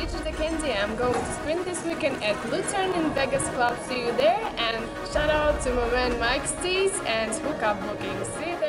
Gigi DeKenzie. I'm going to screen this weekend at Lutheran in Vegas Club. See you there. And shout out to my man Mike Stees and Hookup Booking. See you there.